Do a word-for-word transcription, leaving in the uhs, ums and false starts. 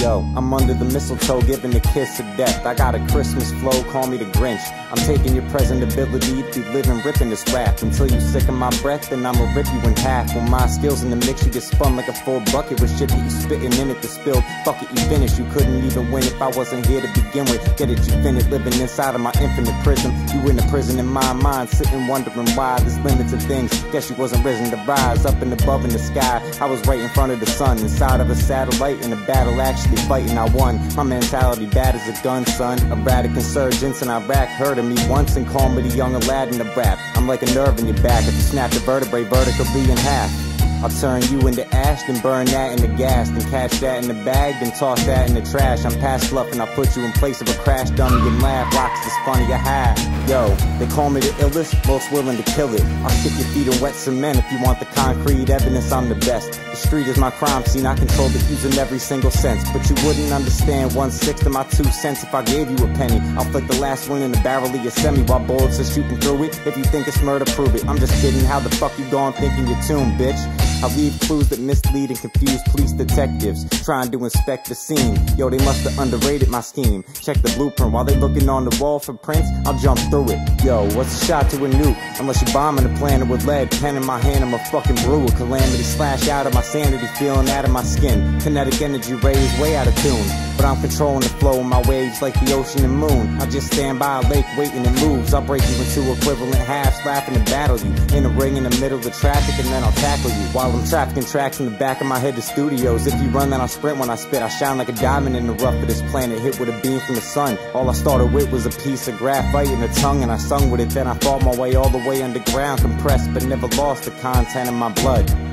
Yo, I'm under the mistletoe giving a kiss of death. I got a Christmas flow, call me the Grinch. I'm taking your present ability to be living, ripping this rap. Until you sick of my breath, then I'ma rip you in half. With my skills in the mix, you get spun like a full bucket with shit that you spitting in it to spill. Fuck it, you finish. You couldn't even win if I wasn't here to begin with. Get it, you finished living inside of my infinite prison. You in the prison in my mind, sitting wondering why there's limits to things. Guess you wasn't risen to rise up and above in the sky. I was right in front of the sun, inside of a satellite in a battle, actually fighting. I won. My mentality bad as a gun, son. Erratic insurgents in Iraq heard of me once and called me the young Aladdin of rap. I'm like a nerve in your back if you snap the vertebrae vertically in half. I'll turn you into ash, then burn that in the gas, then catch that in the bag, then toss that in the trash. I'm past bluffing, I'll put you in place of a crash dummy and laugh. Rocks this funny I have. Yo, they call me the illest, most willing to kill it. I'll stick your feet in wet cement if you want the concrete evidence I'm the best. The street is my crime scene, I control it using every single sense. But you wouldn't understand one-sixth of my two cents if I gave you a penny. I'll flick the last one in the barrel of your semi while bullets are shooting through it. If you think it's murder, prove it. I'm just kidding, how the fuck you gone thinking you're tuned, bitch? I leave clues that mislead and confuse police detectives trying to inspect the scene. Yo, they must have underrated my scheme. Check the blueprint while they looking on the wall for prints. I'll jump through it. Yo, what's a shot to a nuke? Unless you're bombing the planet with lead. Pen in my hand, I'm a fucking brew. A calamity slash out of my sanity, feeling out of my skin. Kinetic energy raised way out of tune. But I'm controlling the flow of my waves like the ocean and moon. I just stand by a lake waiting it moves. I'll break you into equivalent halves, laughing to battle you. In a ring in the middle of the traffic and then I'll tackle you. While I'm trafficking tracks in the back of my head to studios. If you run then I'll sprint when I spit. I shine like a diamond in the rough of this planet, hit with a beam from the sun. All I started with was a piece of graphite and a tongue, and I sung with it. Then I fought my way all the way underground, compressed but never lost the content of my blood.